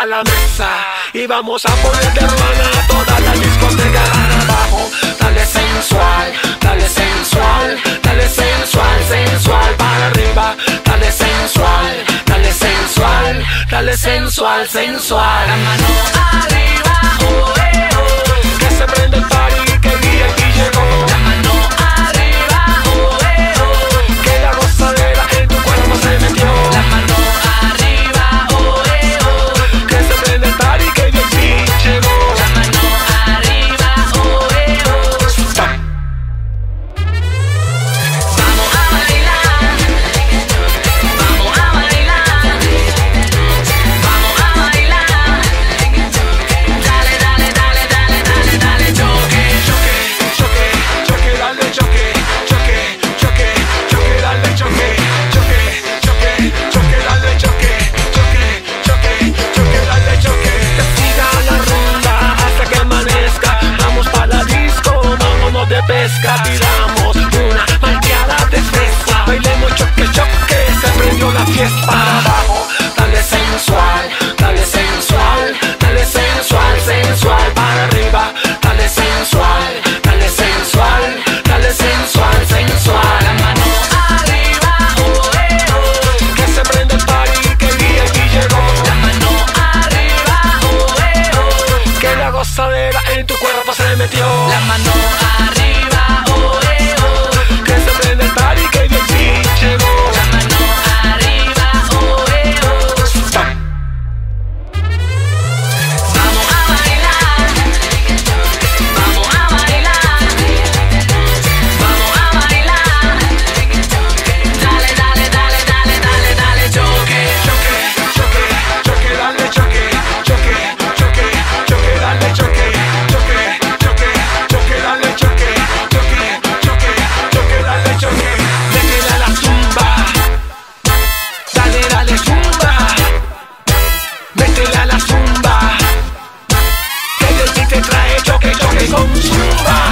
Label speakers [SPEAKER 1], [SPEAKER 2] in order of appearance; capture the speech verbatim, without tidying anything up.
[SPEAKER 1] a la mesa y vamos a poner de hermana a toda la discoteca. Abajo, dale sensual, dale sensual, dale sensual, sensual. Para arriba, dale sensual, dale sensual, dale sensual, sensual.
[SPEAKER 2] La mano arriba, oh, eh, oh.
[SPEAKER 1] Que se prende el party, que el V I P llegó.
[SPEAKER 2] La mano arriba, oh, eh, oh.
[SPEAKER 1] Que la gozadera en tu cuerpo se metió.
[SPEAKER 2] La mano arriba, oh, eh, oh.
[SPEAKER 1] Que se prende el party, que el V I P llegó.
[SPEAKER 2] La mano arriba, oh, eh, oh.
[SPEAKER 1] Stop.
[SPEAKER 2] Vamos a bailar, vamos a bailar, vamos a bailar. Dale, dale, dale, dale, dale, dale, choque,
[SPEAKER 1] Choque, choque, choque, dale choque, choque, choque, choque, dale choque, choque, choque, choque, dale choque, choque, choque, choque, dale choque. Que siga la rumba hasta que amanezca. Vamos pa' la disco, vámonos de pesca. Tiramos una malteada de fresa. Bailemos choque, choque, se prendió la fiesta. Para abajo, dale sensual, dale sensual, dale sensual, sensual. Para arriba, dale sensual, dale sensual, dale sensual, sensual.
[SPEAKER 2] la mano arriba, oh, eh, oh.
[SPEAKER 1] Que se prende el party, que el V I P llegó.
[SPEAKER 2] La mano arriba, oh, eh, oh.
[SPEAKER 1] Que la gozadera en tu cuerpo se metió.
[SPEAKER 2] La mano arriba, oh, eh, oh.
[SPEAKER 1] Que se prende el party, que el V I P llegó.
[SPEAKER 2] La mano arriba, oh, eh, oh.
[SPEAKER 1] Stop.
[SPEAKER 2] Vamos a bailar, vamos a bailar, vamos a bailar. Dale, dale, dale, dale, dale, dale, choque.
[SPEAKER 1] Choque, choque, choque, dale choque, choque, choque, choque, dale choque, choque, choque, choque, dale choque, choque, choque, choque, dale choque. Métele a la zumba, dale, dale zumba, métele a la zumba, que el beat te trae choque, choque con zumba.